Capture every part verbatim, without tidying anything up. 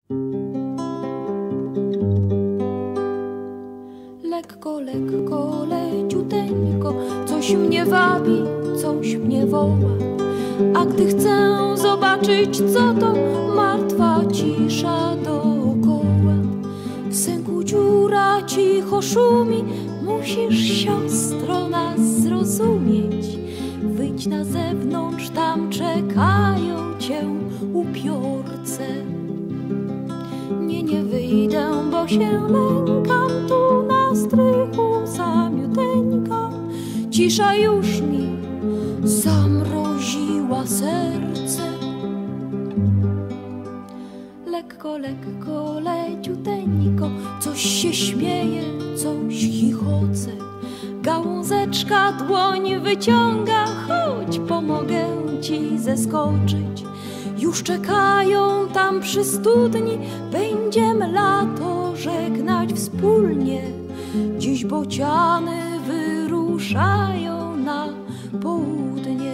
Lekko, lekko, leciuteńko, coś mnie wabi, coś mnie woła. A gdy chcę zobaczyć, co to, martwa cisza dookoła. W sęku dziura cicho szumi, musisz, siostro, nas zrozumieć. Wyjdź na zewnątrz, tam czekają cię upiorce. Nie, nie wyjdę, bo się lękam, tu na strychu samiuteńka. Cisza już mi zamroziła serce. Lekko, lekko, leciuteńko, coś się śmieje, coś chichoce. Gałązeczka dłoń wyciąga, chodź, pomogę ci zeskoczyć. Już czekają tam przy studni, będziemy lato żegnać wspólnie. Dziś bociany wyruszają na południe.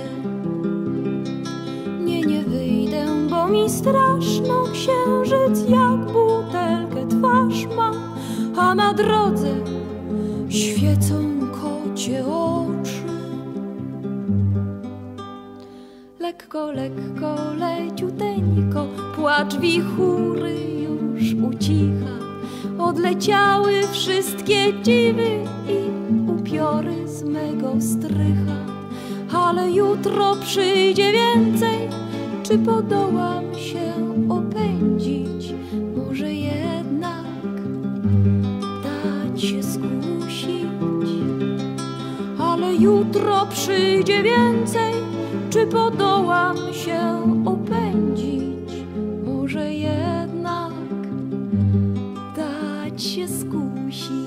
Nie, nie wyjdę, bo mi straszno, księżyc jak butelkę twarz ma, a na drodze świecą kocie oczy. Lekko, lekko, leciuteńko, płacz wichury już ucicha. Odleciały wszystkie dziwy i upiory z mego strycha. Ale jutro przyjdzie więcej, czy podołam się opędzić? Może jednak dać się skusić. Ale jutro przyjdzie więcej, czy podołam się opędzić? Może jednak dać się skusić.